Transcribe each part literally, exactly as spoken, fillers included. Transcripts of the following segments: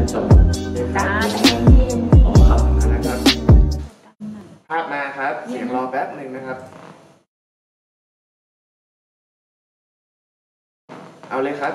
จบจ้าใจเย็นๆอ๋อครับนะครับภาพมาครับเสียงรอแป๊บหนึ่งนะครับเอาเลยครับ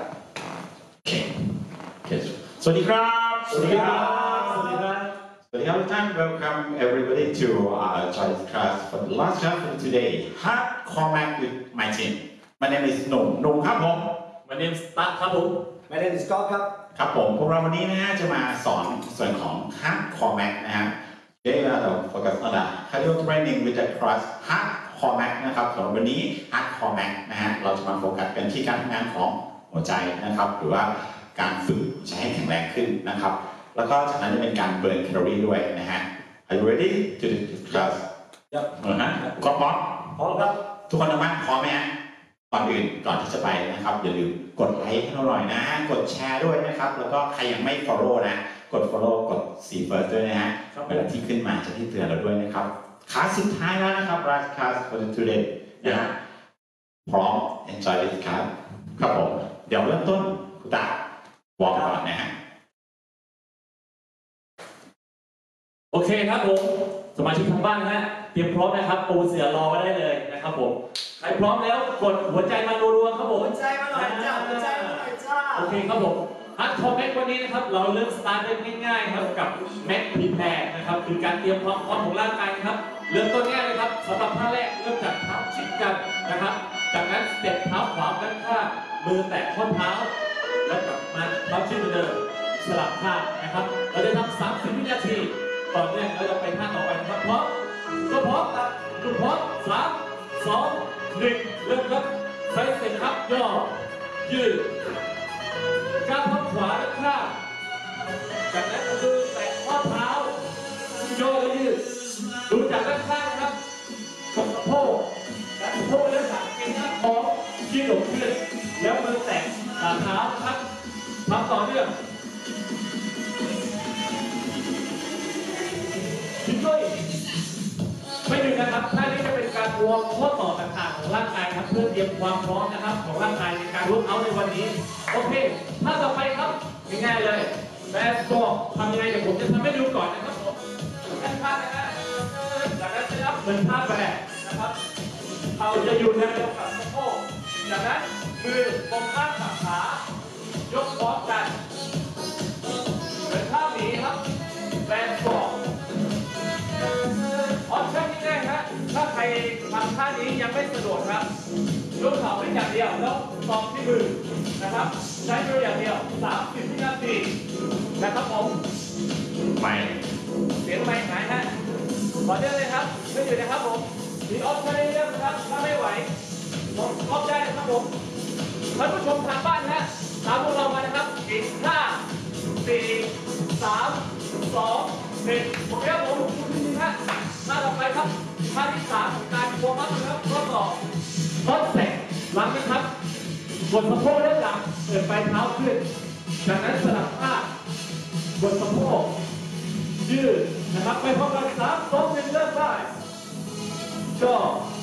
สวัสดีครับสวัสดีครับสวัสดีครับสวัสดีครับทุกท่าน Welcome everybody to uh, Chinese class for the last class for today. Hard Cormac with my team. My name is หนุ่มหนุ่มครับผม My name is ตั๊กครับผม My name is Scott ครับครับผมพวกเราวันนี้นะฮะจะมาสอนส่วนของ Hard Cormac นะฮะ Today we are focus on the cardio training with the class Hard Cormac นะครับสำหรับวันนี้ Hard Cormac นะฮะเราจะมาโฟกัสกันที่การทำงานของหัวใจนะครับหรือว่าการฝึกใช้ให้แข็งแรงขึ้นนะครับแล้วก็จากนั้นจะเป็นการเบิร์นแคลอรี่ด้วยนะฮะ Are you ready to do this class ครับเออฮะก็พร้อมพร้อมครับทุกคนทำงานพร้อมไหมฮะก่อนอื่นก่อนที่จะไปนะครับอย่าลืมกดไลค์ให้เราหน่อยนะกดแชร์ด้วยนะครับแล้วก็ใครยังไม่ follow นะกด follow กด see first ด้วยนะฮะเวลาที่ขึ้นมาจะที่เตือนเราด้วยนะครับคลาสสุดท้ายแล้วนะครับ last class for today นะฮะพร้อม enjoy this class ครับผมเดี๋ยวเริ่มต้นคุณตาวอร์มก่อนนะฮะโอเคครับผมสมาชิกทางบ้านนะฮะเตรียมพร้อมนะครับปูเสือรอไว้ได้เลยนะครับผมใครพร้อมแล้วกดหัวใจมารัวๆครับผมหัวใจมาหน่อยจ้าหัวใจมาหน่อยจ้าโอเคครับผมฮัทคอมแม็กวันนี้นะครับเราเริ่มสตาร์ทได้ง่ายๆครับกับแม็กพรีแพร์นะครับคือการเตรียมความพร้อมของร่างกายนะครับเริ่มต้นง่ายเลยครับสำหรับท่าแรกเริ่มจากเท้าชิดกันนะครับจากนั้นสเต็ปเท้าขวาด้านข้างมือแตะข้อเท้าแล้วกลับมาเท้าชิดเหมือนเดิมสลับท่านะครับเราจะทำสามสิบวินาทีต่อเนื่องเราจะไปท่าต่อไปนะครับพร้อมก็พร้อมครับทุกพร้อมสามสองหนึ่งเริ่มครับใช้เสร็จครับย่อยืดก้าวเท้าขวาด้านข้างจากนั้นมือแตะข้อเท้าย่อและยืดดูจากด้านข้างครับกดสะโพกและสะโพกเริ่มจากเกณฑ์หน้าท้องยืดหลงขึ้นแล้วมือแตะฝ่าเท้าครับทำต่อเนื่องด้วยไม่ดึงนะครับท่านี้จะเป็นการวอร์มข้อต่อต่างๆของร่างกายครับเพื่อเตรียมความพร้อมนะครับของร่างกายในการเวิร์กเอาท์ในวันนี้โอเคท่าต่อไปครับง่ายๆเลยแบสบอกทำยังไงเดี๋ยวผมจะทำให้ดูก่อนนะครับผมท่านท่านะฮะจากนั้นจะรับเหมือนท่าแบกนะครับเราจะอยู่ในระดับสะโพกจากนั้นมือตรงข้างกับขายกพร้อมกันเหมือนท่าหมีครับแบสบอกออปชั่นง่ายๆฮะถ้าใครทำท่านี้ยังไม่สะดวกครับยกเข่าได้อย่างเดียวแล้วตอกที่มือนะครับใช้มืออย่างเดียวสามสิบวินาทีนะครับผมไม่เสียงไม่หายฮะขอเลือกเลยครับไม่อยู่นะครับผมมีออปชั่นให้เลือกนะครับถ้าไม่ไหวลองออปได้นะครับผมท่านผู้ชมทางบ้านฮะตามพวกเรามานะครับอีกห้าสี่สามสองหนึ่งโอเคครับผมฮะท่าต่อไปครับท่าที่สามของการวอร์มอัพนะครับข้อต่อข้อแตะหลังนะครับกดสะโพกด้านหลังเปิดปลายเท้าขึ้นจากนั้นสลับท่ากดสะโพกยืดนะครับไปพร้อมกันสามสองหนึ่งเริ่มได้ก็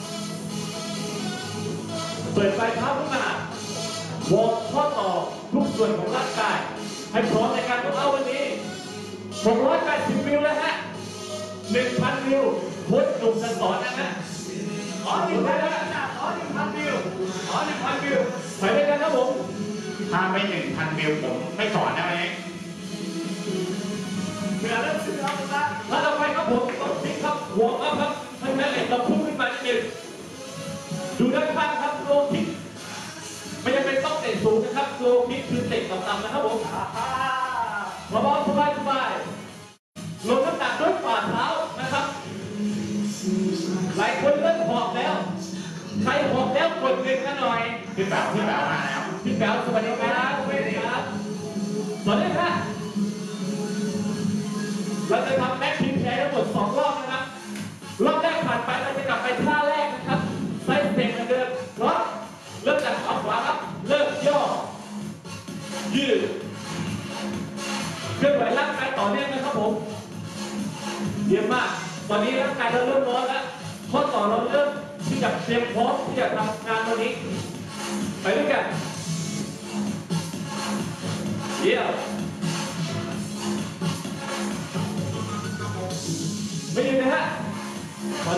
เปิดปลายเท้าขึ้นมาวอร์มข้อต่อทุกส่วนของร่างกายให้พร้อมในการวอร์มอัพวันนี้หกร้อยแปดสิบวิวแล้วฮะหนึ่งพันวิวพุทธหนุ่มจะสอนนะฮะอ๋อหนึ่งพันอ๋อหนึ่งพันวิวอ๋อหนึ่งพันวิวไปด้วยกันครับผมถ้าไม่หนึ่งพันวิวผมไม่สอนนะวันนี้เวลาเริ่มขึ้นแล้วนะถ้าเราไปครับผมต้องพลิกครับหัวครับครับให้แม่เหล็กเราพุ่งขึ้นมานิดนึงดูด้านข้างครับโลคิกไม่จำเป็นต้องเตะสูงนะครับโลคิกคือเตะต่ำๆนะครับผมมาบอลสบายสบายลงน้ำหนักด้วยฝ่าเท้านะครับหลายคนเริ่มหอบแล้วใครหอบแล้วกดหนึ่งกันหน่อยพี่แป๋วพี่แป๋วมาแล้วพี่แป๋วสวัสดีครับสวัสดีครับสวัสดีครับเราจะทำแม็กพิมพ์แชร์ทั้งหมดสองรอบนะครับรอบแรกผ่านไปเราจะกลับไปท่าแรกนะครับไซส์เต็มเหมือนเดิมเพราะเริ่มจากขาขวาครับเริ่มย่อยืดเคลื่อนไหวร่างกายต่อเนื่องนะครับผมเยี่ยมมากตอนนี้ร่างกายเราเริ่มร้อนแล้วข้อต่อเราเริ่มที่จะเตรียมพร้อมที่จะทำงานวันนี้ไปด้วยกันเยี่ยม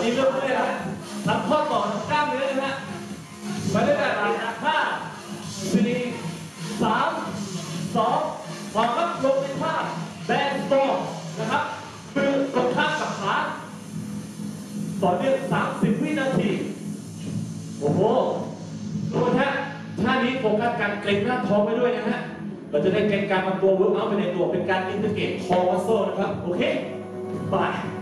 นี้เริ่มได้แล้วทำข้อต่อทำกล้ามเนื้อนะฮะไปด้วยกันห้าสี่สามสองวางครับลงในท่าแบนสตอร์นะครับมือตรงข้างกับขาต่อเนื่องสามสิบวินาทีโอ้โหทุกคนฮะท่านี้โฟกัสการเกร็งหน้าท้องไปด้วยนะฮะเราจะได้เกร็งการทำตัวเวิร์กอัพไปในตัวเป็นการอินเทอร์เกตคอมัสโซนะครับโอเคไป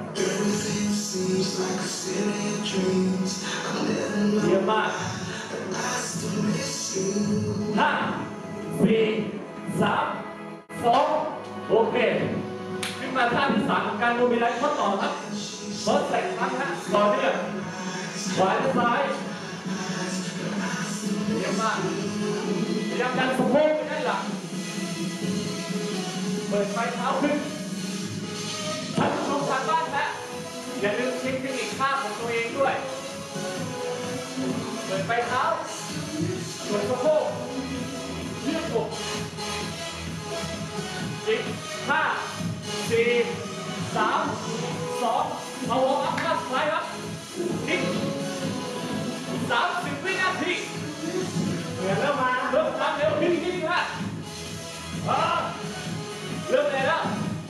เยี่ยมมากห้าสี่สามสองโอเคขึ้นมาท่าที่สามของการโมบิลไลซ์ข้อต่อครับเฟิร์สแตกครั้งฮะต่อเนื่องขวาและซ้ายเยี่ยมมากพยายามดันสะโพกไปด้านหลังเปิดปลายเท้าขึ้นท่านผู้ชมทางบ้านนะอย่าลืมเช็คเทคนิคท่าของตัวเองด้วยเปิดปลายเท้าส่วนสะโพกยืดอกอีกห้าสี่สามสองเอาวอร์มอัพท่าสุดท้ายครับอีกสามสิบวินาทีเหนื่อยเริ่มมาเริ่มทำเร็วขึ้นขึ้นนะเริ่มเลยแล้ว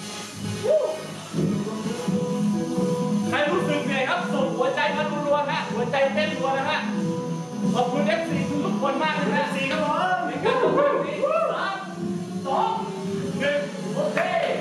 ใครรู้สึกเหนื่อยครับส่งหัวใจมารัวๆฮะหัวใจเต้นรัวนะฮะขอบคุณ เอฟ ซี ทุกคนมากเลยนะสี่ครับผมในการทำงานนี้สามสองหนึ่งโอเค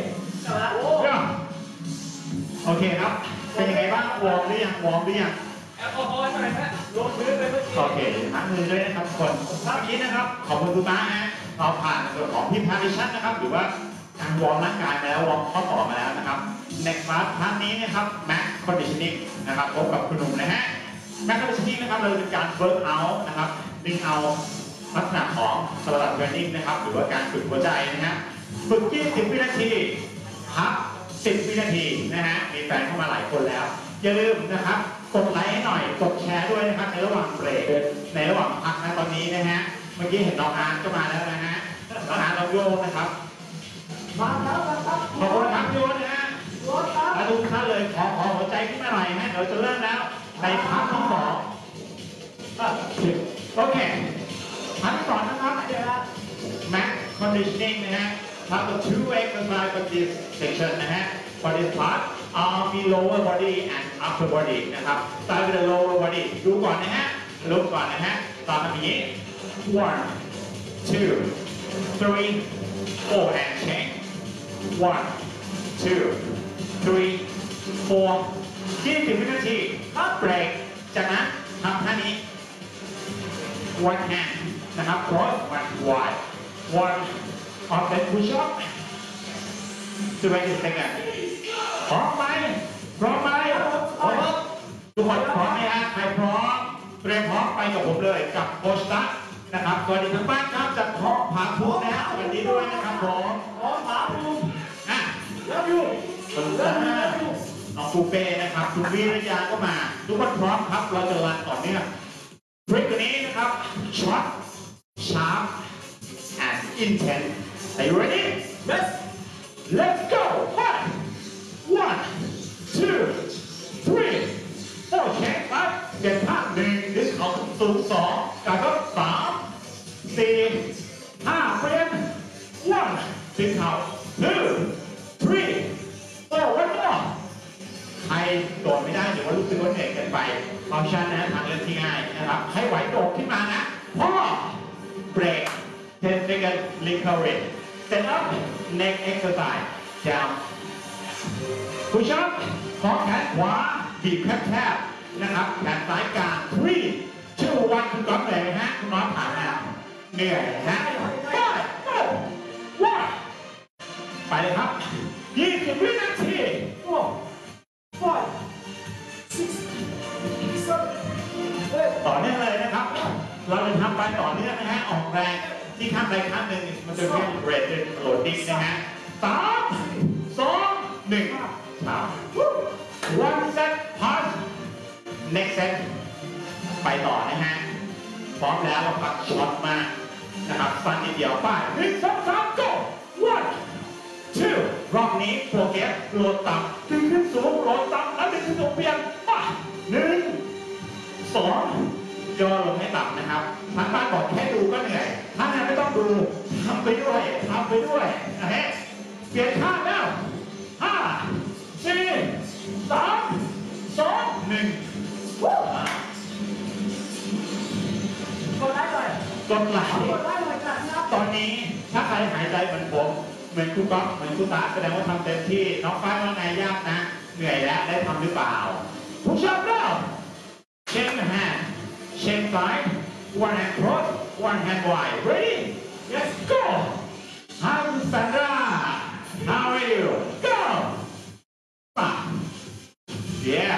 โอเคครับเป็นยังไงบ้างวอร์มหรือยังวอร์มหรือยังแอลกอฮอล์หน่อยฮะลงพื้นไปเมื่อกี้โอเคล้างมือด้วยนะครับทุกคนเมื่อกี้นะครับขอบคุณคุณม้าฮะเราผ่านส่วนของพิมพาริชั่นนะครับหรือว่าการวอร์มร่างกายมาแล้ววอร์มข้อต่อมาแล้วนะครับในคลาสครั้งนี้นะครับแม็กคอนดิชนิ่งนะครับพบกับคุณหนุ่มนะฮะแม็กคอนดิชนิ่งนะครับเราเป็นการเวิร์กเอาท์นะครับดึงเอาลักษณะของสลับเทรนนิ่งนะครับหรือว่าการฝึกหัวใจนะฮะฝึกยี่สิบวินาทีพักสิบวินาทีนะฮะมีแฟนเข้ามาหลายคนแล้วอย่าลืมนะครับกดไลค์ให้หน่อยกดแชร์ด้วยนะครับในระหว่างเบรกในระหว่างพักนะตอนนี้นะฮะเมื่อกี้เห็นน้องอาร์ตก็มาแล้วนะฮะน้องอาร์ตน้องโยนะครับมาแล้วมาครับขอบคุณครับโยนะฮะมาดูท่านเลยขอขอหัวใจขึ้นมาหน่อยฮะเดี๋ยวจะเริ่มแล้วในพักที่สองโอเคพักที่สองนะครับแม็กคอนดิชนิ่งนะฮะhave the two exercise for this section นะฮะ for this part arm lower body and upper body นะครับ start with the lower body ดูก่อนนะฮะลุกก่อนนะฮะตอนนี้ one two three four and change one two three four ยี่สิบวินาทีพักเบรกจากนั้นทำท่านี้ one hand นะครับ cross one wide one on the push up twenty seconds พร้อมไหมพร้อมไหมพร้อมทุกคนพร้อมไหมฮะใครพร้อมเตรียมพร้อมไปกับผมเลยกับโคชตั๊กนะครับสวัสดีทั้งบ้านครับจากท้องผาภูมินะสวัสดีด้วยนะครับผมท้องผาภูมิอ่ะแล้วอยู่น้องปูเป้นะครับคุณวิริยาก็มาทุกคนพร้อมครับเราจะรันต่อเนื่องทริคนี้นะครับช็อตชาร์ป and intense Are you ready? Yes. Let's go. Five. One, two, three, four. Check five. เจ็ดห้าหนึ่งดิสเขาสูงสองการก็สามสี่ห้าเปลี่ยน one ดิสเขา two three four one more ใครโดดไม่ได้เดี๋ยวว่ารู้สึกว่าเหนื่อยเกินไปฟังก์ชันนะทางเลือกที่ง่ายนะครับให้ไหวโดดขึ้นมานะพ่อเบรกten second recovery Stand up, neck exercise, down. Push up, ขอแขนขวาบีบแคบๆนะครับแขนซ้ายกลาง three two one คุณก๊อฟเลยฮะคุณน้องผ่านแล้วเหนื่อยฮะ five four one ไปเลยครับยี่สิบวินาที four five six seven eight ต่อเนื่องเลยนะครับเราจะทำไปต่อเนื่องนะฮะออกแรงที่ข้ามไปข้ามหนึ่งมันจะเป็นเรทเป็นโหลดดิ้งนะฮะสามสองหนึ่งสาม one set pass next set ไปต่อนะฮะพร้อมแล้วเราพักช็อตมานะครับฟันนิดเดียวไปหนึ่งสองสาม go one two รอบนี้โปรเกรสโหลดต่ำดึงขึ้นสูงโหลดต่ำแล้วดึงขึ้นสูงเปลี่ยนไปสองย่อลงให้ต่ำนะครับทางบ้านบอกแค่ดูก็เหนื่อยท่านนั้นไม่ต้องดูทำไปด้วยทำไปด้วยนะฮะเปลี่ยนท่าแล้วห้าสี่สามสองหนึ่งกดไลค์หน่อยกดไลค์กดไลค์หน่อยจ้ะครับตอนนี้ถ้าใครหายใจเหมือนผมเหมือนคุณก๊อฟเหมือนคุณตาแสดงว่าทำเต็มที่น้องฟ้าน้องนายยากนะเหนื่อยแล้วได้ทำหรือเปล่าผู้ชมเริ่ม Shake the hand shake side one hand cross one hand wide ready let's go Hi Sandra how are you go yeah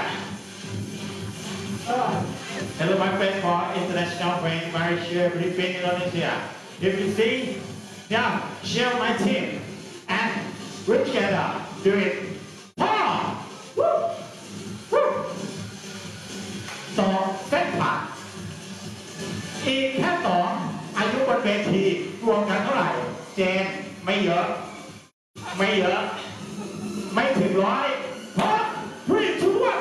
hello my friend for international friend Malaysia Philippines Indonesia if you see yeah share my team and we together do it Pause Woo Woo สองเส้นผ่านอีกแค่สองอายุบนเวทีรวมกันเท่าไหร่เจนไม่เยอะไม่เยอะไม่ถึงร้อยพร้อม three two one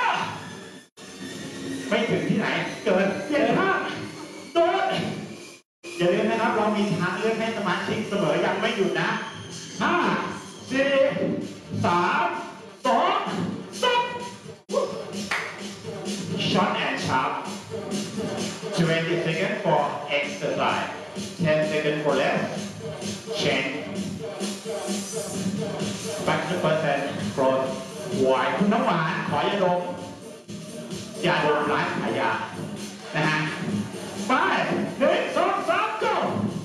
ไม่ถึงที่ไหนเกินเปลี่ยนท่าโดดอย่าลืมนะครับเรามีทางเลือกให้สมาชิกเสมอยังไม่หยุดนะห้าสี่สามสองสอง Short and sharp twenty seconds for exercise ten seconds for rest change back to percent growth หวายคุณน้ำหวานขอยาดมยาดมร้านขายยานะฮะไปหนึ่งสองสาม go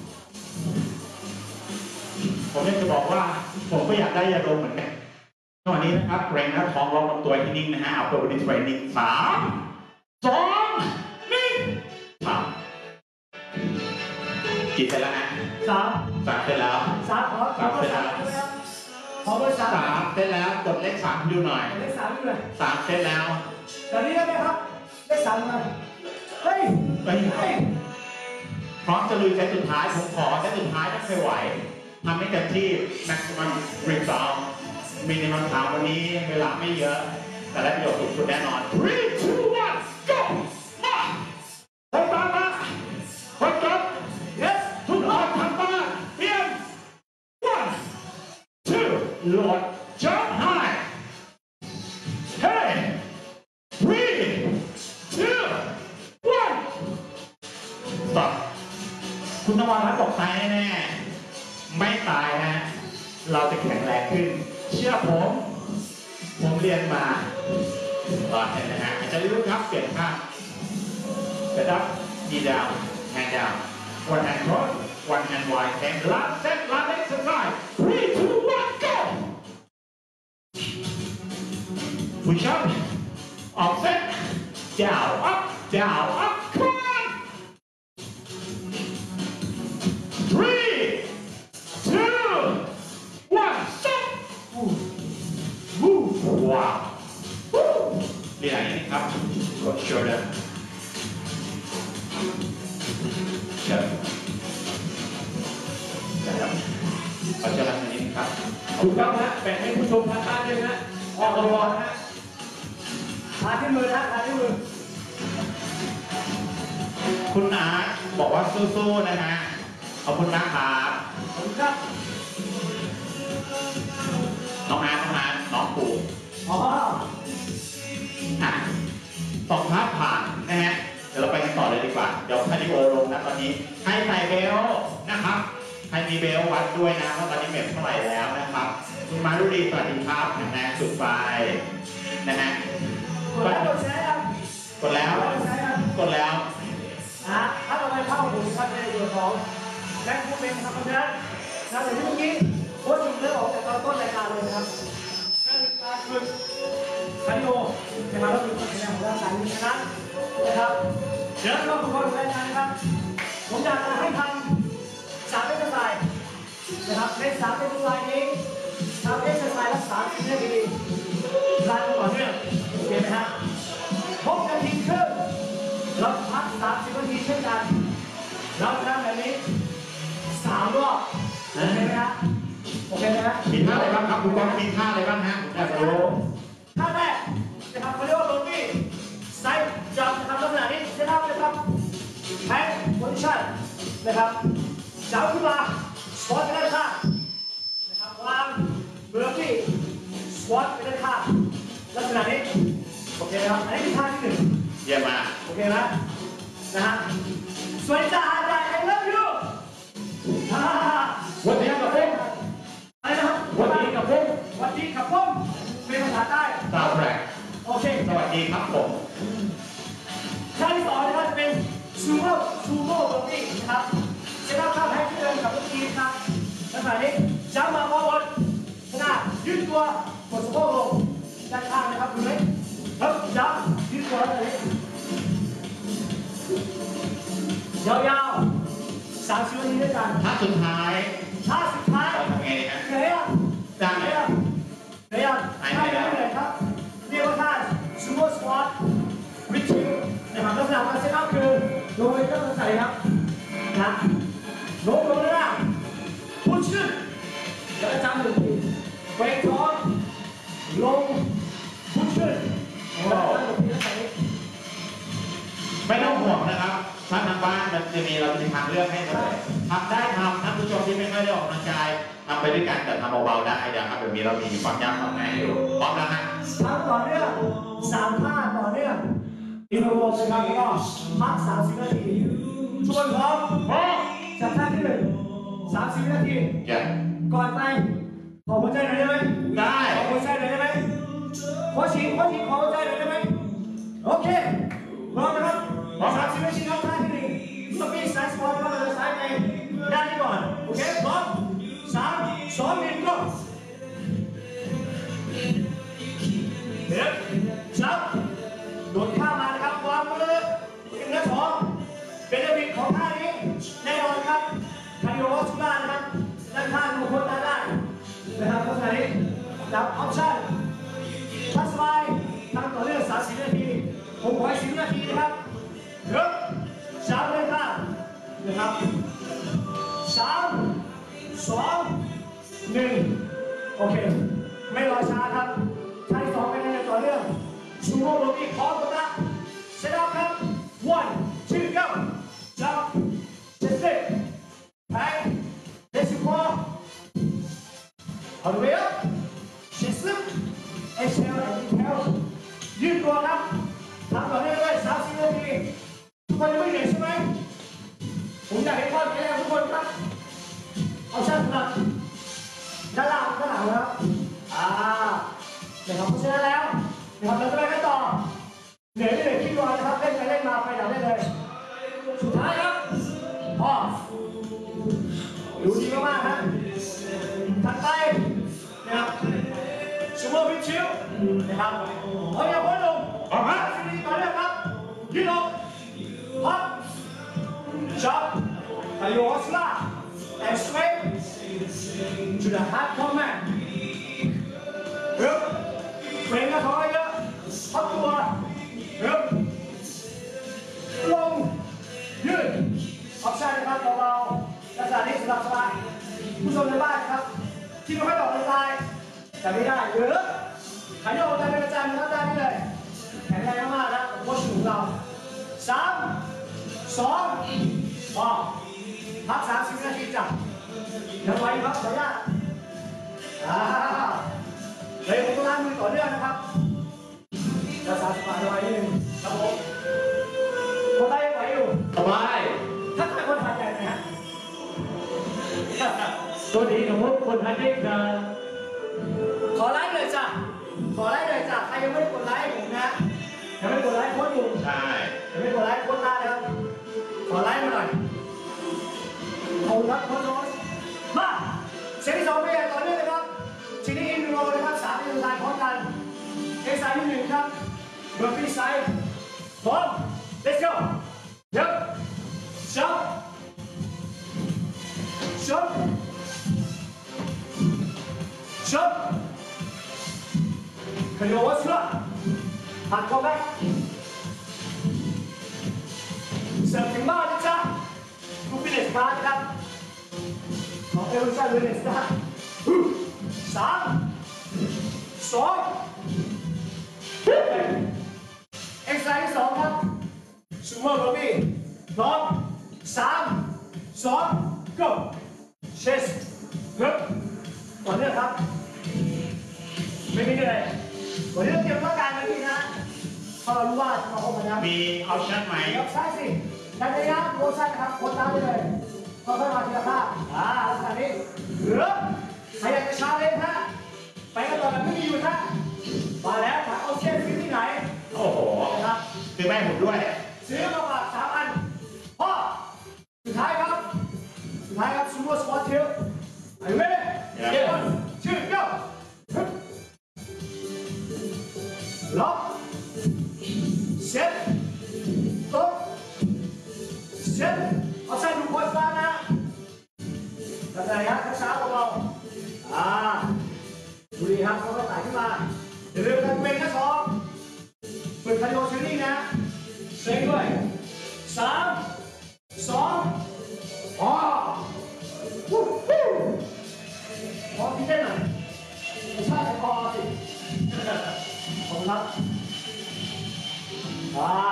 ผมอยากจะบอกว่าผมก็อยากได้ยาดมเหมือนกันวันนี้นะครับเกรงนะท้องร้องลำตัวที่นิ่งนะฮะเอาตัวบริเทรนนิ่งสามสองหนึ่งทำกี่เสร็จแล้วนะสามสามเสร็จแล้วสามขอสามเสร็จแล้วขอเบอร์สามสามเสร็จแล้วกดเลขสามดูหน่อยเลขสามดูหน่อยสามเสร็จแล้วตอนนี้ได้ไหมครับเลขสามมาเฮ้ยเฮ้ยพร้อมจะลุยเซตสุดท้ายผมขอเซตสุดท้ายถ้าไม่ไหวทำให้เต็มที่ maximum result มีในวันเช้าวันนี้เวลาไม่เยอะแต่ได้ประโยชน์สูงสุดแน่นอน three two one go มาเฮ้ยมามาคนจบ yes ทุกคนทำบ้านเตรียม one two โหลด jump high hey three two one stop คุณตะวันรับตกตายแน่ๆไม่ตายฮะเราจะแข็งแรงขึ้นเชื่อผมผมเรียนมาต่อเห็นนะฮะจะรู้ครับเปลี่ยนข้างเสร็จแล้วดีดาวแฮนด์ดาว one hand cross one hand wide and last set last exercise three two one go push up offset down up down up come on three two one stopว้าวเรียนอย่างนี้ครับกด shoulder เชิญนะครับขอเชิญทางนี้ครับถูกต้องฮะแบ่งให้ผู้ชมทางบ้านด้วยนะออกกำลังฮะขาที่มือนะขาที่มือคุณอาบอกว่าสู้ๆนะฮะขอบคุณนะครับขอบคุณครับน้องอาน้องอาน้องปู่อ๋ออ่ะสองภาพผ่านนะฮะเดี๋ยวเราไปกันต่อเลยดีกว่าเดี๋ยวคาร์ดิโอลงนะตอนนี้ให้ใส่เบลนะครับให้มีเบลวัดด้วยนะว่าตอนนี้เม็ดเท่าไหร่แล้วนะครับคุณมารุดีสวัสดีครับแข็งแรงสุดไฟนะฮะกดแล้วกดแชร์ครับกดแล้วกดแล้วนะถ้าเราไปเข้าหูครับในส่วนของแรงพูดเป็นครับเพราะฉะนั้นนะอย่างที่เมื่อกี้โค้ชจุ่มเลือกออกจากตอนต้นรายการเลยนะครับนั่นคือการฝึกคาร์ดิโอนะครับแล้วมีความแข็งแรงของร่างกายนี้นะนะครับเดี๋ยวเราฝึกกันในงานนะครับผมอยากจะให้ทำสามเอ็กซ์ไซส์นะครับในสามเอ็กซ์ไซส์นี้ทำเอ็กซ์ไซส์ละสามสิบนาทีรันต่อเนื่องโอเคไหมฮะหกนาทีครึ่งเราพักสามสิบนาทีเช่นกันเราทำแบบนี้สามรอบโอเคไหมฮะโอเคไหมฮะมีท่าอะไรบ้างครับคุณบอลมีท่าอะไรบ้างฮะอยากรู้ท่าแรกนะครับเขาเรียกว่าโรบี้ไซด์จัมป์นะครับลักษณะชั่นนะครับจับขึ้นมาสควอตไปด้านข้างนะครับวางเบอร์ฟี่สควอตไปด้านข้างลักษณะนี้โอเคครับอันนี้คือท่าที่หนึ่งเยี่ยมมากโอเคไหมนะฮะสวัสดีจ้าอาจารย์ I love you ฮ่าฮ่าวันนี้กับผมอะไรนะครับวันนี้กับผมวันนี้กับผมเป็นภาษาใต้ตามแรกโอเคสวัสดีครับผมท่าที่สองนะครับจะเป็นซูโม่ซูโม่เบอร์ตี้นะครับจะได้ท่าให้ที่เดินกับเมื่อกี้ครับลักษณะนี้จับมาพอวนขนาดยืดตัวกดสะโพกลงด้านข้างนะครับดูไหมครับจับยืดตัวแบบนี้ยาวๆสามสิบนาทีด้วยกันท่าสุดท้ายท่าสุดท้ายเราทำไงดีฮะเหนื่อยอ่ะได้ไหมเหนื่อยอ่ะเหนื่อยอ่ะไม่ท่าเหนื่นี้อยไม่เหนื่อยครับเรียกว่าท่าซูโม่สควอตวิดชิลนะครับลักษณะการเซตอัพคือโดยก็ต้องใส่ครับนะโน้มลงเลยนะพุชขึ้นแล้วก็จำหนึ่งทีเวกท้องลงพุชขึ้นแล้วก็จำหนึ่งทีแล้วใส่นี้ไม่ต้องห่วงนะครับท่านทางบ้านมันจะมีเราจะมีทางเลือกให้เสมอทำได้ทำท่านผู้ชมที่ไม่ค่อยได้ออกกำลังกายทำไปด้วยกันแต่ทำเบาๆได้นะครับแบบนี้เรามีความยากความง่ายให้ดูพร้อมแล้วฮะทำต่อเนื่องสามท่าต่อเนื่องอินโทรโมชั่นครับแล้วก็พักสามสิบนาทีชวนพร้อมพร้อมจากท่าที่หนึ่งสามสิบนาทีเยี่ยมก่อนไปขอหัวใจหน่อยได้ไหมได้ขอหัวใจหน่อยได้ไหมขอฉีกขอฉีกขอหัวใจหน่อยได้ไหมโอเคพร้อมนะครับสามสิบนาทีครับท่าที่หนึ่งสปีดไซส์สปอร์ตครับเราจะซ้ายไปด้านนี้ก่อนโอเคพร้อมสามสองหนึ่งก็เดี๋ยวจับโดดข้ามมานะครับวางมือขึ้นหน้าท้องเป็นระเบียบของท่านี้แน่นอนครับคาร์ดิโอวัสคูล่านะครับด้านข้างทุกคนได้ได้นะครับเพราะฉะนั้นจับออปชั่นทัสบายทำต่อเนื่องสามสิบนาทีผมขอให้สิบนาทีนะครับเดี๋ยวสามเลยค่ะนะครับสามสองหนึ่งโอเคไม่รอช้าครับท่าที่สองเป็นยังต่อเนื่องชูโม่ลงอีกพร้อมกันนะเซตอัพครับ one two go จับเจ็ดสิบแทงเจ็ดสิบคอ all the way up เจ็ดสิบ exhale and inhale ยืดตัวครับทำต่อเนื่องด้วยสามสิบนาทีทุกคนยังไม่เหนื่อยใช่ไหมผมอยากให้ข้อแข็งทุกคนครับเอาชั่นสำหรับด้านล่างด้านหลังนะครับอ่านะครับเพราะฉะนั้นแล้วนะครับเราจะไปกันต่อเหนื่อยไม่เหนื่อยที่รอนะครับเล่นไปเล่นมาไปดับได้เลยสุดท้ายครับพอดูดีมากๆครับถัดไปนะครับซูโม่วิชิลนะครับเอาอย่าพ้นลงออกมาสิ่งนี้ต่อเนื่องครับยืดออกพับจับคาร์ดิโอวัสคูล่า and straight to the heart command เริ่มเกรงหน้าท้องเยอะพับตัวเริ่มลงยืดออปชั่นนะครับเบาๆลักษณะนี้สบายๆผู้ชมในบ้านครับที่ไม่ค่อยออกกำลังกายแต่ไม่ได้หรือขยันออกกำลังกายเป็นประจำนะครับได้นี่เลยแข็งแรงมากๆนะโค้ชของเราสามสองพอพักสามสิบนาทีจ้ะยังไวครับขออนุญาตอ่าเลยผมต้องล้างมือต่อเนื่องนะครับรักษาสภาพไว้นิดนึงครับผมคนไทยไหวอยู่สบายถ้าใครคนไทยใหญ่ไหมฮะตัวนี้ของพวกคนไทยเด็กจะขอไลค์เลยจ้ะขอไลค์เลยจ้ะใครยังไม่ได้กดไลค์ผมนะยังไม่ได้กดไลค์โค้ชอยู่ใช่ยังไม่ได้กดไลค์โค้ชตาเลยครับขอไลค์มาหน่อยขอบคุณครับโค้ชโรสมาเซตที่สองไปอย่างต่อเนื่องเลยครับทีนี้อินโรนะครับสามอินไลน์พร้อมกันเอ็กซ์ไซส์ที่หนึ่งครับเบอร์ฟี่ไซด์พร้อม let's go เดี๋ยวช็อปช็อปช็อปคาร์ดิโอวัสคูล่าหักคอแบ็คเสิร์ฟถึงบ้านนะจ๊ะลูกฟิตเนสมานะครับของเอลซ่าลูเนสนะสามสองเอ็กซ์ไซส์ที่สองครับซูเปอร์บอบี้พร้อมสามสอง go chest ฮึบต่อเนื่องครับไม่มีอะไรวันนี้เราเตรียมร่างกายมาดีนะเพราะเรารู้ว่าเราคงมาแล้วมีออปชั่นไหมยกซ้ายสิดันระยะโพสชั่นนะครับโพสตามไปเลยค่อยๆมาทีละข้างอ่าลักษณะนี้เหลือใครอยากจะชาเลนจ์ฮะไปกันต่อแบบไม่มีหยุดฮะมาแล้วถามเอาเช่นซื้อที่ไหนโอ้โหนะครับคือแม่ผมด้วยซื้อมาฝากสามอันพ่อสุดท้ายครับสุดท้ายครับซูโม่สควอตเทลไอ้เว้ยเดี๋ยวชื่อเก้าล็อกเซ็ตตบเซ็ตเอาใส่ดูโพสต์บ้างนะทำไงครับช้าๆเบาๆอ่าดูดีครับเขาก็ไต่ขึ้นมาอย่าลืมกันเป็นนะสองเปิดคาร์ดิโอเทรนนิ่งนะเซ็งด้วยสามสองอ๋อวู้ฮู้ขอที่เต้นหน่อยไม่ใช่พอสิขอบคุณครับอ่า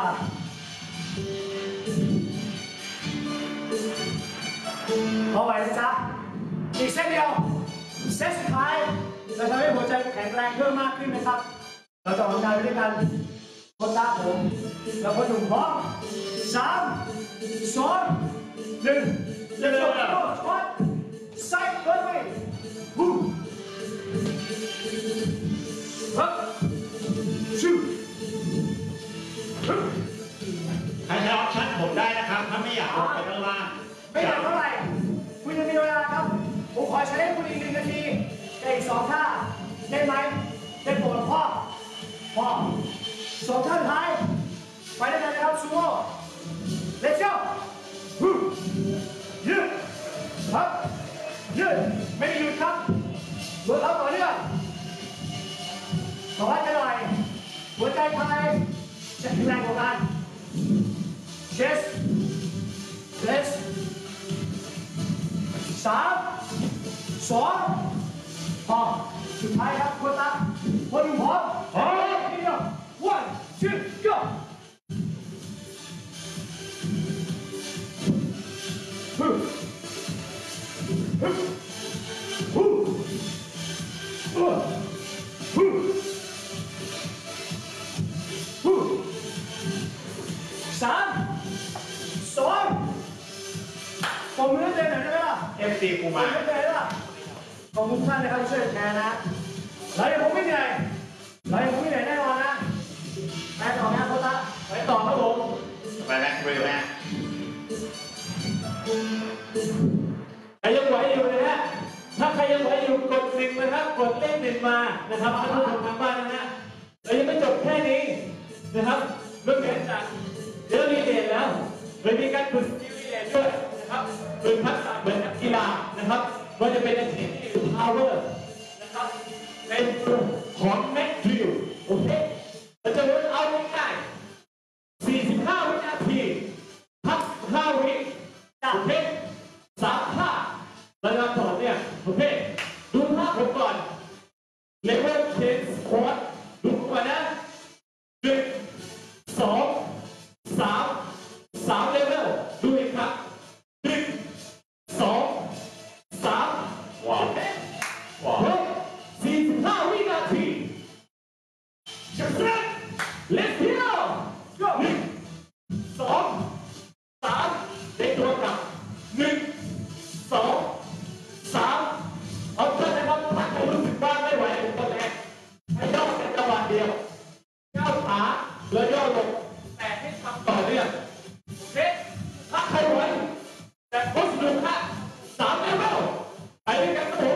พอไหวนะจ๊ะอีกเส้นเดียวเซตสุดท้ายจะทำให้หัวใจแข็งแรงเพิ่มมากขึ้นนะครับเราจะออกกำลังกายไปด้วยกันคนตาผมแล้วคนหนุ่มพร้อมสามสองหนึ่งเร็วๆช็อตไซด์เบิร์ดไปบูมฮึบชูฮึบใครใช้ออปชั่นผมได้นะครับ ถ้าไม่อยากลงไปข้างล่างไม่อยากเท่าไหร่คุณยังมีเวลาครับผมขอใช้ให้คุณอีกหนึ่งนาทีกับอีกสองท่าได้ไหมได้โปรดพ่อพ่อสองท่าสุดท้ายไปได้เลยนะครับซูโม่ let's go ฮึยืดครับยืดไม่มีหยุดครับเวิร์กเอาต่อเนื่องขอให้กันหน่อยหัวใจไทยจะแข็งแรงกว่ากัน chest chest สามสองพอสุดท้ายครับคนละคนพร้อมพร้อมทีเดียว one two go ฮึฮึฮึฮึฮึฮึสามสองผมมือเต็มหน่อยได้ไหมล่ะเอฟซีกูมามาไม่เป็นไรล่ะขอบคุณท่านนะครับที่ช่วยแชร์นะเราอย่าผมไม่เหนื่อยเราอย่าผมไม่เหนื่อยแน่นอนนะไปต่อนะโค้ชละไปต่อครับผมไปแม็กไปแม็กใครยังไหวอยู่นะฮะถ้าใครยังไหวอยู่กดหนึ่งนะครับกดเลขหนึ่งมานะครับท่านผู้ชมทางบ้านนะฮะเรายังไม่จบแค่นี้นะครับเรื่องการจากเรื่องรีเลย์แล้วเรามีการฝึกสกิลรีเลย์ด้วยนะครับฝึกทักษะเหมือนนักกีฬานะครับว่าจะเป็นอาชีพที่ power นะครับในกลุ่มของแม็กดริลโอเคเราจะเริ่มเอาง่ายๆสี่สิบห้าวินาทีพักห้าวิโอเคสามท่าระดับต่อเนี่ยโอเคดูท่าผมก่อนเลเวลเชนสควอตดูก่อนนะหนึ่งสองสามสามเลเวลดูอีกครับหนึ่งสองสามว้าวว้าวสี่สิบห้าวินาทีจัดเร็วเล็กเดียวหนึ่งสองสามเด็กตัวกลับหนึ่งสองสามเอาเพื่อนนะครับถ้าใครรู้สึกบ้างไม่ไหวเป็นคนแรกให้ย่อเป็นจังหวะเดียวก้าวขาแล้วย่อลงแต่ให้ทำต่อเนื่องโอเคถ้าใครไหวแต่โค้ชดูค่ะสามเลเวลไปด้วยกันครับผม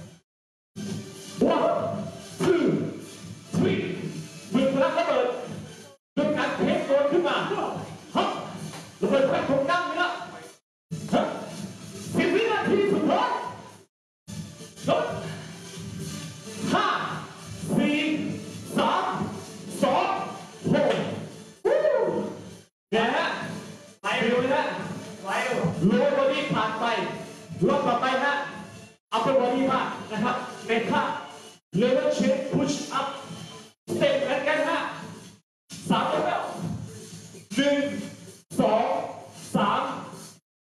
one two three มือพลังระเบิดด้วยการเทคตัวขึ้นมาฮับระเบิดแรงของกล้ามเนื้อฮับสิบวินาทีสุดท้ายลดห้าสี่สามสองหกวู้เนี่ยฮะไปดูเลยฮะไว้ดูโลบอดี้ผ่านไปรอบต่อไปฮะอัปเปอร์บอดี้มานะครับในท่าเลเวลเชนพุชอัพสเต็ปเหมือนกันฮะสามเลเวลหนึ่งสองสาม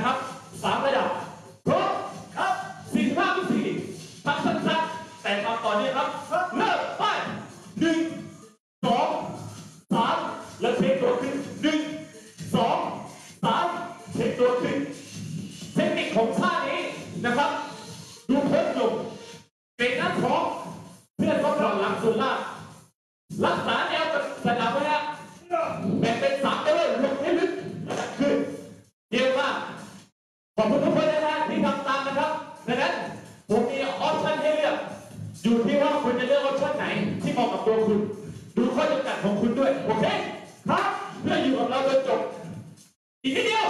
นะครับสามระดับพร้อมครับสี่ห้าวิธีทำสั้นๆแต่ทำต่อเนื่องครับเริ่มไปหนึ่งสองสามแล้วเช็คตัวขึ้นหนึ่งสองสามเช็คตัวขึ้นเทคนิคของท่านี้นะครับดูโพสลงเกรงหน้าท้องเพื่อลดหย่อนหลังส่วนล่างรักษาแนวสนับไว้ฮะแบ่งเป็นสามเลเวลลงให้ลึกขึ้นเยี่ยมมากขอบคุณทุกคนนะฮะที่ทำตามนะครับดังนั้นผมมีออปชั่นให้เลือกอยู่ที่ว่าคุณจะเลือกออปชั่นไหนที่เหมาะกับตัวคุณดูข้อจำกัดของคุณด้วยโอเคครับเพื่ออยู่กับเราจนจบอีกนิดเดียว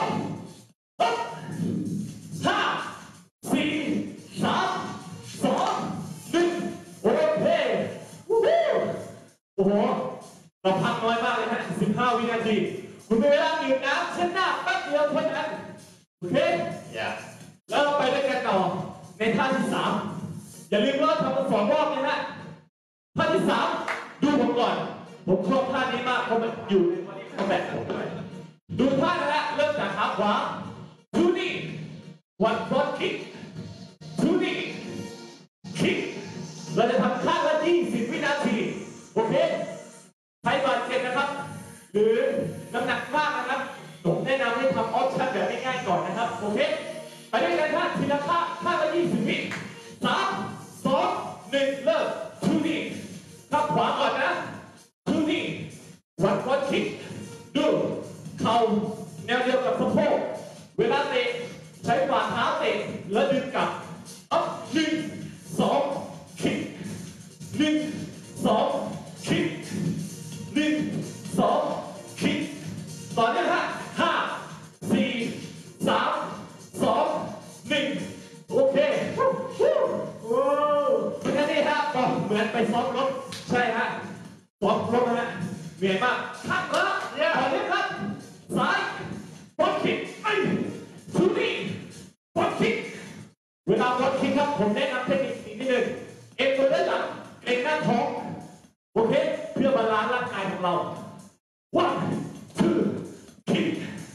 ห้าสี่สามสองหนึ่งโอเควู้ฮู้โอ้โหเราพักน้อยมากเลยฮะสิบห้าวินาทีคุณมีเวลาดื่มน้ำเช่นหน้าแป๊บเดียวเท่านั้นโอเค yeah แล้วเราไปด้วยกันต่อในท่าที่สามอย่าลืมว่าทำกันสองรอบนะฮะท่าที่สามดูผมก่อนผมชอบท่านี้มากเพราะมันอยู่ในวันนี้เขาแบบผมด้วยดูท่านะฮะเริ่มจากขาขวาทูนี่วันฟลอตคิกทูนี่คิกเราจะทำข้างละยี่สิบวินาทีโอเคใครบาดเจ็บนะครับหรือน้ำหนักมากนะครับผมแนะนำให้ทำออปชั่นแบบง่ายๆก่อนนะครับโอเคไปด้วยกันนะทีละข้างข้างละยี่สิบวิสามสองหนึ่งเริ่มทูนี่ข้างขวาก่อนนะทูนี่วันฟลอตคิกดูเข่าแนวเดียวกับสะโพกเวลาเตะใช้ฝ่าเท้าเตะแล้วดึงกลับอัพหนึ่งสองคิกหนึ่งสองคิกหนึ่งสองคิกต่อเนื่องฮะห้าสี่สามสองหนึ่งโอเคโอ้เป็นยังไงฮะก็เหมือนไปซ้อมรบใช่ฮะซ้อมรบนะฮะเหนื่อยมากข้างละต่อเนื่องครับซ้ายบอลคิกไอ้ทูนี่บอลคิกเวลาบอลคิกครับผมแนะนำเทคนิคนิดนึงเอ็นตัวด้านหลังเอ็นหน้าท้องโอเคเพื่อบาลานซ์ร่างกายของเรา one two kick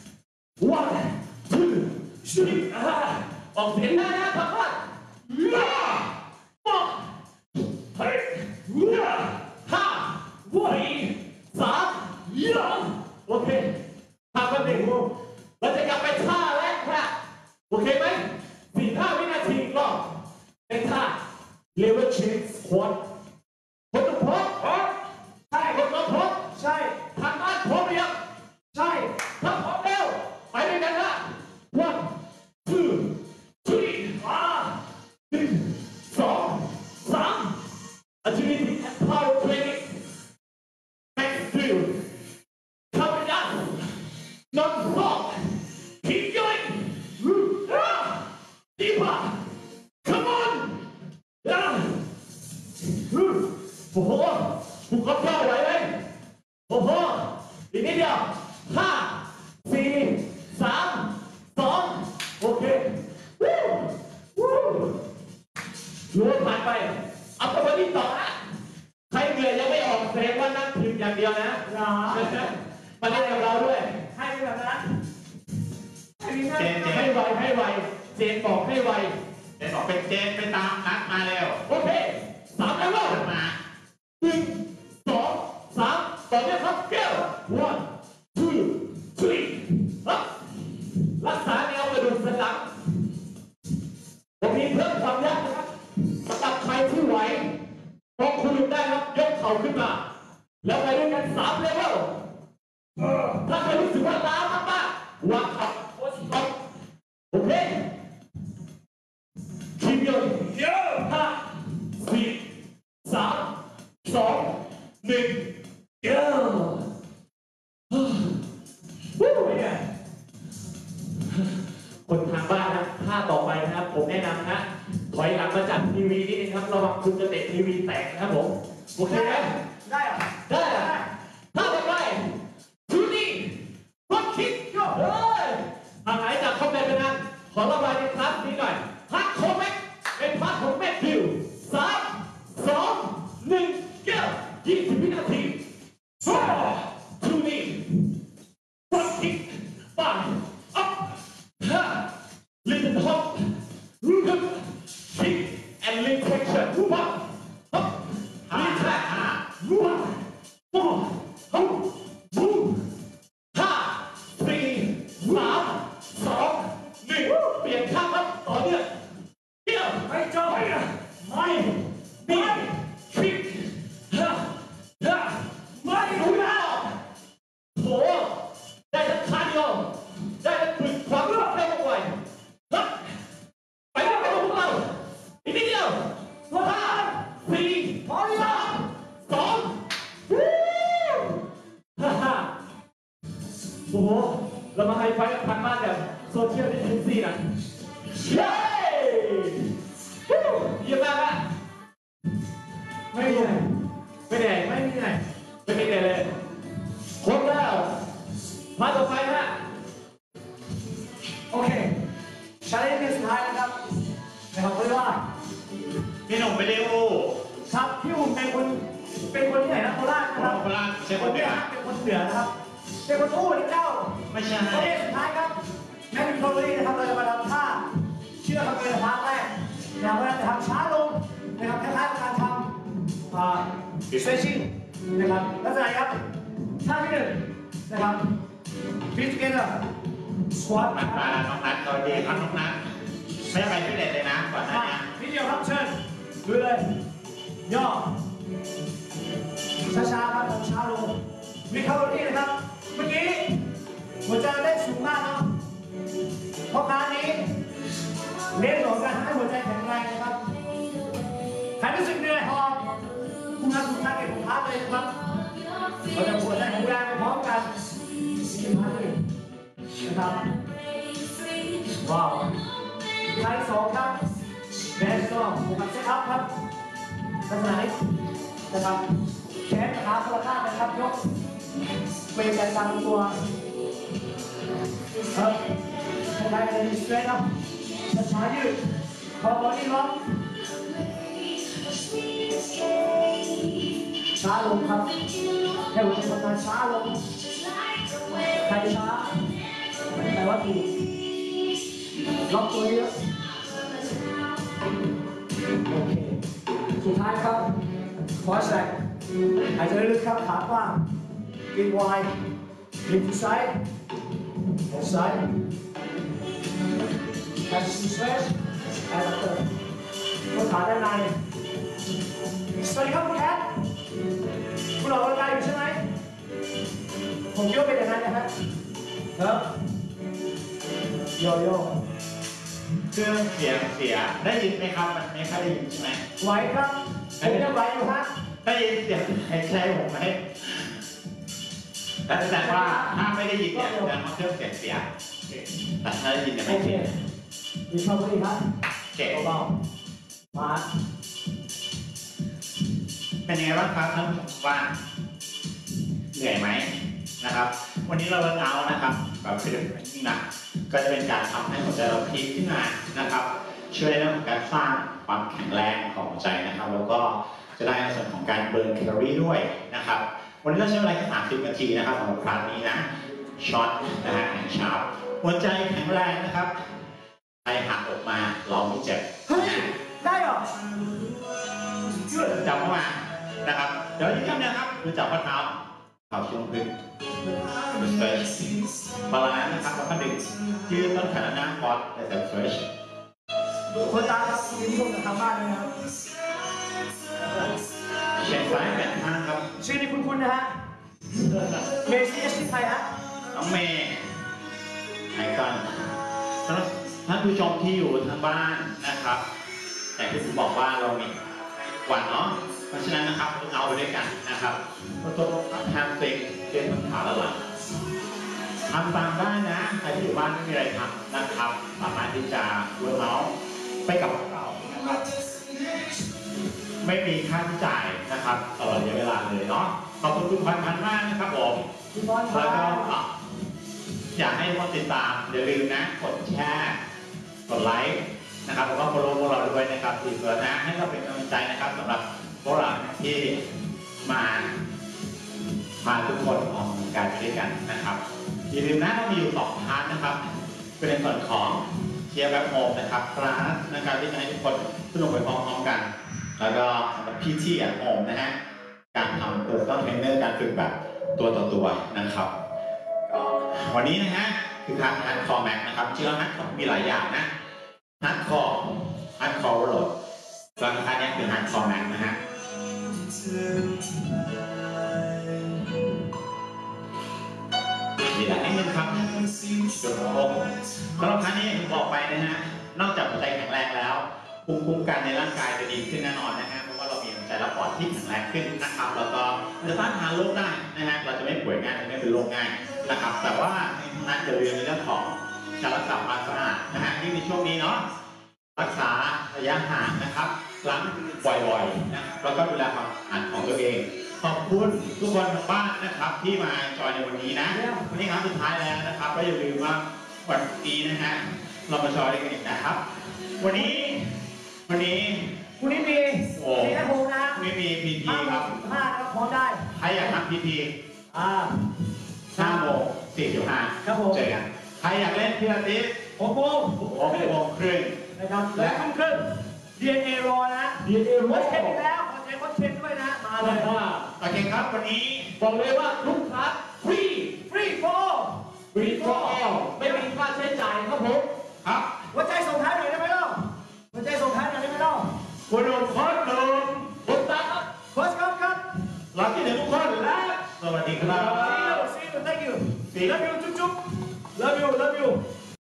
one two three อ่าออกเสียงได้นะพักพักย่าปอกเฮ้ยย่าห้าสี่สามย่าโอเคทำกันหนึ่งเราจะกลับไปท่าแรกค่ะโอเคไหมสี่ห้าวินาทีอีกรอบเป็นท่า level change squat คนต้องพร้อมพร้อมใช่คนต้องพร้อมใช่ทางบ้านพร้อมหรือยังใช่ถ้าพร้อมแล้วไปด้วยกันนะ one two three อ่าหนึ่งสองสาม agility and power training back drill coming up non stop keep going ah deeper come on ahโอ้โหผูกคอเท้าไหวไหมโอ้โหอีกนิดเดียวห้าสี่สามสองโอเควู้วู้รู้ว่าผ่านไปเอาตัวนี้ต่อนะใครเหนื่อยยังไม่ออกแสดงว่านั่งพิมพ์อย่างเดียวนะมาเล่นกับเราด้วยให้แบบนั้นให้ไวให้ไวเจนบอกให้ไวเจนบอกเป็นเจนไปตามนัดมาเร็วโอเคสามแล้วมาหนึ่งสองสามต่อเนื่องครับเก้า one two three ครับรักษาแนวกระดูกสันหลังผมมีเพิ่มความยากนะครับสำหรับใครที่ไหวพอคุณหยุดได้ครับยกเข่าขึ้นมาแล้วไปด้วยกันสามเลเวลถ้าใครรู้สึกว่าล้ามากๆวางเข่าโพสต์ต็อปโอเคคีบโยนเยอะห้าสี่สามสองหนึ่งเยอะวู้เนี่ยคนทางบ้านนะท่าต่อไปนะครับผมแนะนำนะถอยหลังมาจากทีวีนิดนึงครับระวังคุณจะเตะทีวีแตกนะครับผมโอเคไหมได้อะได้อะท่าต่อไปทูนี่บอลคิกเฮ้ยห่างหายจากคอมแบทไปนานขอระบายในคลาสนี้หน่อยพักโคแม็กเป็นพักของแม็กดิวสามสองหนึ่งเก้ายี่สิบวินาทีทูนี่บอลคิกไปอัพห้า little hop kick and leg flexion move up hop ห้า retract ห้า move four hop move ห้าสี่สามสองหนึ่งเปลี่ยนข้างครับต่อเนื่องเดี่ยวไม่จบไม่ไม่คิกฮ่าฮ่าไม่รู้แล้วโหได้ทั้งคาร์ดิโอได้ทั้งฝึกความรวดเร็วไวฮึบไปเร็วไปเร็วพวกเราอีกนิดเดียวห้าสี่สามสองวู้ฮ่าฮ่าโอ้โหเรามาไฮไฟว์กันพันมากแบบโซเชียลดิสแทนซิ่งนะเย้วู้เยี่ยมมากอะไม่เหนื่อยไม่เหนื่อยไม่เหนื่อยไม่เหนื่อยเลยครบแล้วมาต่อไปฮะโอเคชาเลนจ์สุดท้ายนะครับนะครับเรียกว่าพี่หนุ่มไปเร็วครับพี่อุ่มเป็นคนเป็นคนที่ไหนนะโคราชนะครับโคราชใช่คคน นนี้เดียวนะเป็นคนเหนือนะครับเป็นคนอู้นี่เจ้าไม่ใช่โอเคสุดท้ายครับแม็กซ์โคลอรี่นะครับเราจะมาทำท่าเชื่อคำเป็นพาร์ทแรกนะครับเราจะทำช้าลงนะครับคล้ายๆกับการทำอ่า stretching นะครับลักษณะครับท่าที่หนึ่งนะครับ feet together squat มามาน้องนัทเขาดีครับน้องนัทไม่ไปที่เด็ดเลยนะก่อนหน้านี้นิดเดียวครับเชิญดูเลยย่อช้าๆครับช้าลงมีคาร์โบไฮเดรตนะครับเมื่อกี้หัวใจได้สูงมากเนาะเพราะการนี้เน้นของการให้หัวใจแข็งแรงนะครับใครรู้สึกเหนื่อยหอบคุณทำคุณทำเก็บของพักเลยครับเราจะหัวใจแข็งแรงไปพร้อมกันสี่พันหนึ่งนะครับว้าวท่าที่สองครับแบนสองนะครับเซตอัพครับลักษณะนี้นะครับแขนขาคนละข้างนะครับยกเวใจตามตัวครับใช้ในสเตรทครับช้าๆยืดพอบอดี้ล็อกช้าลงครับให้หัวใจทำงานช้าลงใครช้าแต่ว่าถูกล็อกตัวเยอะโอเคสุดท้ายครับขอแสกหายใจลึกครับขากว้างกินไวน์ลิฟต์ซ้ายออกซ้าย and stretch and after กดขาด้านในสวัสดีครับคุณแอดคุณออกกำลังกายอยู่ใช่ไหมผมคิดว่าเป็นอย่างนั้นนะฮะเนอะโยโย่เครื่องเสียงเสียได้ยินไหมครับมันไม่ค่อยได้ยินใช่ไหมไหวครับผมยังไหวอยู่ฮะได้ยินเสียงหายใจผมไหมแต่แสดงว่าถ้าไม่ได้ยินเนี่ยแสดงว่าเครื่องเสียงเสียแต่ถ้าได้ยินเนี่ยโอไม่เคเสียมีเข้าไปอีกครับเก่งเบาๆมาเป็นยังไงบ้างครับท่านผู้ชมบ้านเหนื่อยไหมนะครับ วันนี้เราเลิกเอานะครับแบบฟิลิปนี่นะก็จะเป็นการทำให้หัวใจเราพีคขึ้นมานะครับ ช่วยในเรื่องของการสร้างความแข็งแรงของหัวใจนะครับ แล้วก็จะได้ในส่วนของการเบิร์นแคลอรี่ด้วยนะครับ วันนี้เราใช้เวลาแค่สามสิบนาทีนะครับสำหรับครั้งนี้นะช็อตนะฮะแห่งชาร์ปหัวใจแข็งแรงนะครับใครหักออกมาเราไม่เจ็บเฮ้ย ได้เหรอยืดจับเข้ามานะครับเดี๋ยวอีกครั้งนะครับคือจับข้อเท้าเท้าช่วงพื้นสเตรชบาลานซ์นะครับแล้วก็ดึงยืดต้นขาหน้าคอร์ดและสเตรชคนตาครับยินดีกับทางบ้านเลยนะครับเช็คซ้ายแปดข้างครับชื่อนี้คุ้นๆนะฮะเมซี่ชื่อใครฮะน้องเมย์ไอคอนสำหรับท่านผู้ชมที่อยู่ทางบ้านนะครับแต่ที่ผมบอกว่าเรามีวันเนาะเพราะฉะนั้นนะครับเอาไปด้วยกันนะครับตัวตัวแฮมสตริงเส้นขาและหลังทำตามได้นะใครที่อยู่บ้านไม่มีอะไรทำนะครับสามารถที่จะเวิร์กเอาท์ไปกับเรานะครับไม่มีค่าใช้จ่ายนะครับตลอดระยะเวลาเลยเนาะขอบคุณคุณพันพันมากนะครับผมคุณบอลคแล้วก็รับอยากให้ทุกคนติดตามอย่าลืมนะกดแชร์กดไลค์นะครับแล้วก็โฟลโล่พวกเราด้วยนะครับทีเพื่อนะให้เราเป็นกำลังใจนะครับสำหรับพวกเราที่มามาทุกคนออกกำลังกายไปด้วยกันนะครับอย่าลืมนะเรามีอยู่สองพาร์ทนะครับเป็นในส่วนของทีชียร์แบบโฮมนะครับคลาสนะครับที่จะให้ทุกคนสนุกไปพร้อมๆกัน แล้วก็สำหรับพี่ที่แอทโฮมนะฮะการทำตัวต้องเทรนเนอร์การฝึกแบบตัวต่อตัวนะครับวันนี้นะฮะคือคลาสฮาร์ดคอร์แม็กนะครับจริงๆฮาร์ดคอร์มีหลายอย่างนะฮาร์ดคอร์ฮาร์ดคอร์โหลดส่วนคลาสนี้คือฮาร์ดคอร์แม็กนะฮะมีหลายนิดนึงครับจุดโค้งสำหรับครั้งนี้ผมบอกไปนะฮะนอกจากหัวใจแข็งแรงแล้วภูมิคุ้มกันในร่างกายจะดีขึ้นแน่นอนนะฮะเพราะว่าเรามีหัวใจและปอดที่แข็งแรงขึ้นนะครับแล้วก็จะต้านทานโรคได้นะฮะเราจะไม่ป่วยง่ายไม่เป็นโรคง่ายนะครับแต่ว่าในนั้นจะเรียนในเรื่องของการรักษาความสะอาดนะฮะที่ในช่วงนี้เนาะรักษาระยะห่างนะครับล้างบ่อยๆนะแล้วก็ดูแลความสะอาดของตัวเองขอบคุณทุกคนทางบ้านนะครับที่มาจอยในวันนี้นะวันนี้ครั้งสุดท้ายแล้วนะครับก็อย่าลืมว่าวันนี้นะฮะเรามาจอยกันอีกนะครับวันนี้วันนี้คุณนี่มีมีแค่โฮมนะวันนี้มีพีพีครับห้าก็พร้อมได้ใครอยากทำพีพีอ่าห้าโมงสี่สิบห้าครับผมเจอกันใครอยากเล่นพิลาทิสหกโมงหกโมงครึ่งนะครับและทุ่มครึ่ง ดี เอ็น เอ รอนะดี เอ็น เอโค้รู้ชเช็คอีกแล้วขอเช็คโค้ชเช็คด้วยนะ มาเลยว่าโอเคครับวันนี้บอกเลยว่าทุกคลาสฟรีฟรีโฟร์ฟรีฟอร์ออลไม่มีค่าใช้จ่ายครับผม